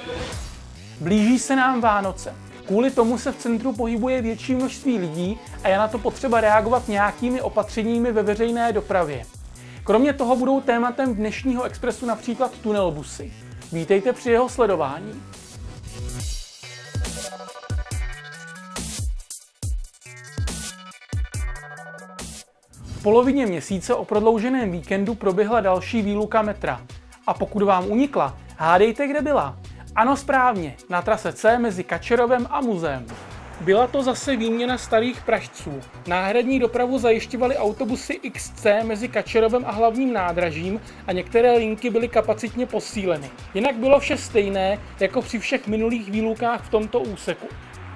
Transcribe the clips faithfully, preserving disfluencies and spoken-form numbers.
Blíží se nám Vánoce. Kvůli tomu se v centru pohybuje větší množství lidí a je na to potřeba reagovat nějakými opatřeními ve veřejné dopravě. Kromě toho budou tématem dnešního Expressu například tunelbusy. Vítejte při jeho sledování. V polovině měsíce o prodlouženém víkendu proběhla další výluka metra. A pokud vám unikla, hádejte, kde byla. Ano, správně, na trase C mezi Kačerovem a muzeem. Byla to zase výměna starých pražců. Náhradní dopravu zajišťovaly autobusy X C mezi Kačerovem a hlavním nádražím a některé linky byly kapacitně posíleny. Jinak bylo vše stejné, jako při všech minulých výlukách v tomto úseku.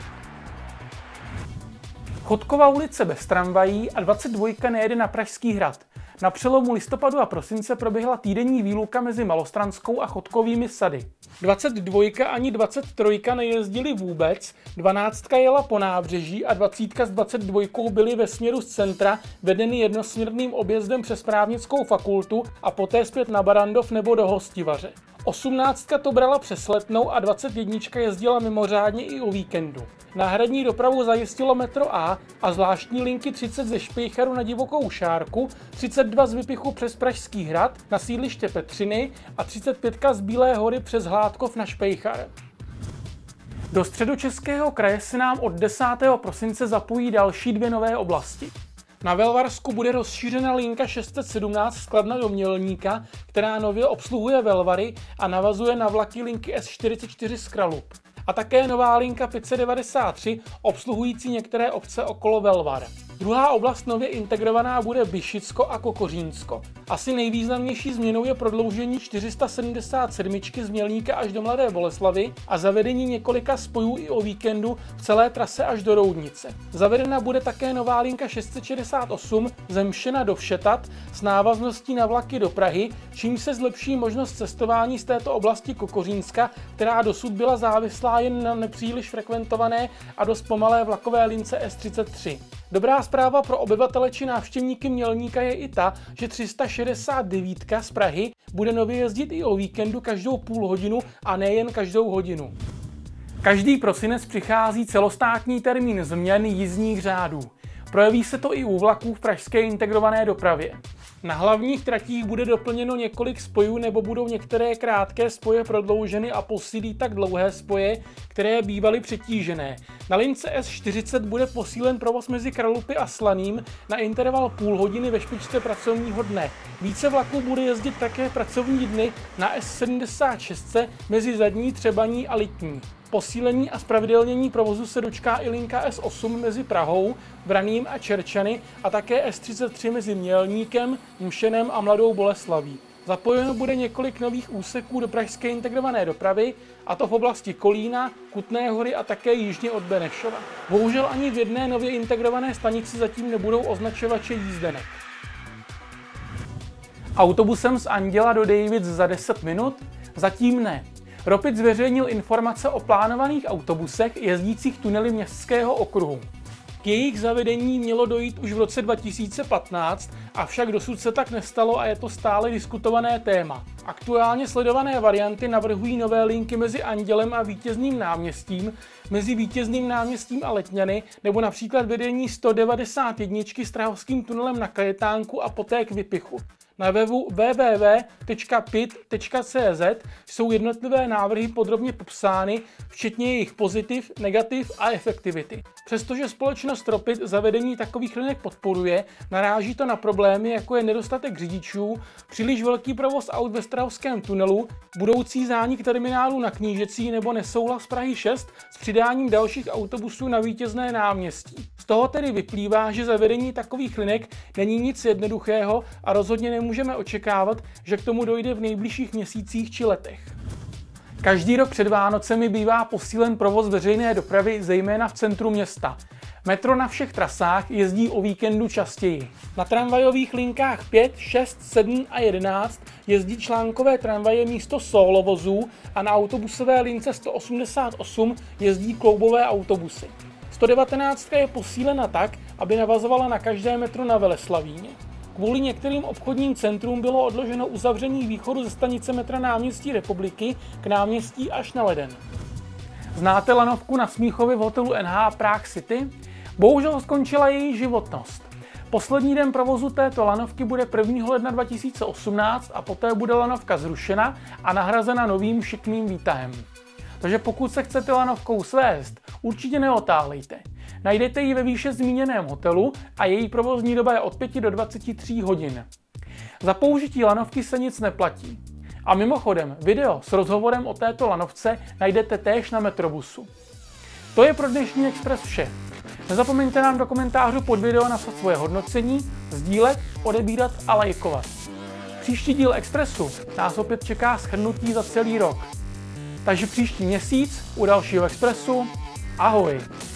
Chodkova ulice bez tramvají a dvacet dva nejede na Pražský hrad. Na přelomu listopadu a prosince proběhla týdenní výluka mezi Malostranskou a Chodkovými sady. dvacet dva ani dvacet tři nejezdily vůbec, dvanáct jela po nábřeží a dvacet s dvacet dva byly ve směru z centra vedeny jednosměrným objezdem přes právnickou fakultu a poté zpět na Barandov nebo do Hostivaře. osmnáctka to brala přes Letnou a dvacet jedna jezdila mimořádně i o víkendu. Náhradní dopravu zajistilo metro A a zvláštní linky třicet ze Špejcharu na Divokou Šárku, třicet dva z Vypichu přes Pražský hrad na sídliště Petřiny a třicet pět z Bílé hory přes Hládkov na Špejchar. Do Středočeského kraje se nám od desátého prosince zapojí další dvě nové oblasti. Na Velvarsku bude rozšířena linka šest set sedmnáct z Kladna do Mělníka, která nově obsluhuje Velvary a navazuje na vlaky linky S čtyřicet čtyři z Kralup. A také nová linka pět set devadesát tři obsluhující některé obce okolo Velvar. Druhá oblast nově integrovaná bude Byšicko a Kokořínsko. Asi nejvýznamnější změnou je prodloužení čtyři sta sedmdesát sedm z Mělníka až do Mladé Boleslavi a zavedení několika spojů i o víkendu v celé trase až do Roudnice. Zavedena bude také nová linka šest set šedesát osm ze Mšena do Všetat s návazností na vlaky do Prahy, čímž se zlepší možnost cestování z této oblasti Kokořínska, která dosud byla závislá jen na nepříliš frekventované a dost pomalé vlakové lince S třicet tři. Dobrá zpráva pro obyvatele či návštěvníky Mělníka je i ta, že tři sta šedesát devět z Prahy bude nově jezdit i o víkendu každou půl hodinu a nejen každou hodinu. Každý prosinec přichází celostátní termín změn jízdních řádů. Projeví se to i u vlaků v pražské integrované dopravě. Na hlavních tratích bude doplněno několik spojů nebo budou některé krátké spoje prodlouženy a posílí tak dlouhé spoje, které bývaly přetížené. Na lince S čtyřicet bude posílen provoz mezi Kralupy a Slaným na interval půl hodiny ve špičce pracovního dne. Více vlaků bude jezdit také pracovní dny na S sedmdesát šest mezi Zadní, Třebaní a Litní. Posílení a zpravidelnění provozu se dočká i linka S osm mezi Prahou, Vraným a Čerčany a také S třicet tři mezi Mělníkem, Mšenem a Mladou Boleslaví. Zapojeno bude několik nových úseků do pražské integrované dopravy, a to v oblasti Kolína, Kutné Hory a také jižně od Benešova. Bohužel ani v jedné nově integrované stanici zatím nebudou označovače jízdenek. Autobusem z Anděla do Dejvic za deset minut? Zatím ne. Ropit zveřejnil informace o plánovaných autobusech jezdících tunely Městského okruhu. K jejich zavedení mělo dojít už v roce dva tisíce patnáct, avšak dosud se tak nestalo a je to stále diskutované téma. Aktuálně sledované varianty navrhují nové linky mezi Andělem a Vítězným náměstím, mezi Vítězným náměstím a Letňany, nebo například vedení sto devadesát jedna Strahovským tunelem na Kajetánku a poté k Vypichu. Na webu w w w tečka p i t tečka c z jsou jednotlivé návrhy podrobně popsány, včetně jejich pozitiv, negativ a efektivity. Přestože společnost Ropit zavedení takových linek podporuje, naráží to na problémy, jako je nedostatek řidičů, příliš velký provoz aut ve Strahovském tunelu, budoucí zánik terminálu na Knížecí nebo nesouhlas Prahy šest s přidáním dalších autobusů na Vítězné náměstí. Z toho tedy vyplývá, že zavedení takových linek není nic jednoduchého a rozhodně nemůžeme očekávat, že k tomu dojde v nejbližších měsících či letech. Každý rok před Vánocemi bývá posílen provoz veřejné dopravy, zejména v centru města. Metro na všech trasách jezdí o víkendu častěji. Na tramvajových linkách pět, šest, sedm a jedenáct jezdí článkové tramvaje místo solovozů a na autobusové lince sto osmdesát osm jezdí kloubové autobusy. sto devatenáct je posílena tak, aby navazovala na každé metro na Veleslavíně. Kvůli některým obchodním centrům bylo odloženo uzavření východu ze stanice metra Náměstí Republiky k náměstí až na leden. Znáte lanovku na Smíchově v hotelu N H Prague City? Bohužel skončila její životnost. Poslední den provozu této lanovky bude prvního ledna dva tisíce osmnáct a poté bude lanovka zrušena a nahrazena novým šikmým výtahem. Takže pokud se chcete lanovkou svést, určitě neotálejte. Najdete ji ve výše zmíněném hotelu a její provozní doba je od pěti do dvaceti tří hodin. Za použití lanovky se nic neplatí. A mimochodem, video s rozhovorem o této lanovce najdete též na Metrobusu. To je pro dnešní Express vše. Nezapomeňte nám do komentářů pod video napsat svoje hodnocení, sdílet, odebírat a lajkovat. Příští díl Expressu nás opět čeká shrnutí za celý rok. Takže příští měsíc u dalšího Expressu. Ahoj!